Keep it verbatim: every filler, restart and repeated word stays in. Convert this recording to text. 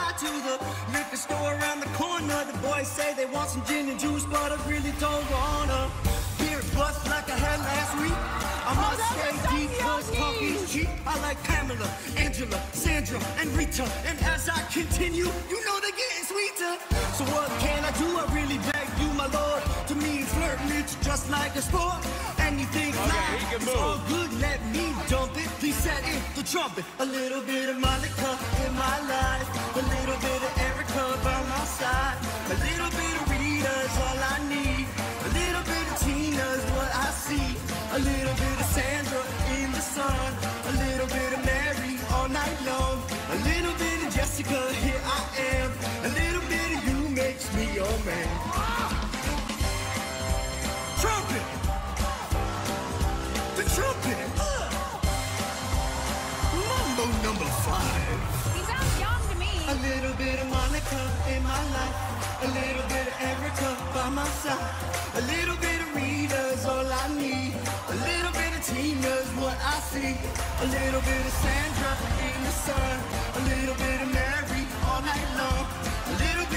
ride to the liquor store around the corner. The boys say they want some gin and juice, but I really don't wanna. Beer bust like I had last week. I must stay deep, cause coffee's cheap. I like Pamela, Angela, Sandra, and Rita. And as I continue, you know they're getting sweeter. So what can I do? I really beg you, my lord. To me, flirting, it's just like a sport. Anything fly, okay, it's all good, let me dump it. Please set in the trumpet. A little bit of Monica in my life. A little bit of Erica by my side. A little bit of Rita's all I need. A little bit of Tina's what I see. A little bit of Sandra in the sun. A little bit of Mary all night long. A little bit of Jessica, here I am. A little bit of you makes me your man. Trumpet! The trumpet! Mambo number five. He sounds young to me. A little bit of Monica in my life. A little bit of Erica by my side. A little bit of Rita's all I need. A little bit of Tina's what I see. A little bit of Sandra in the sun. A little bit of Mary all night long. A little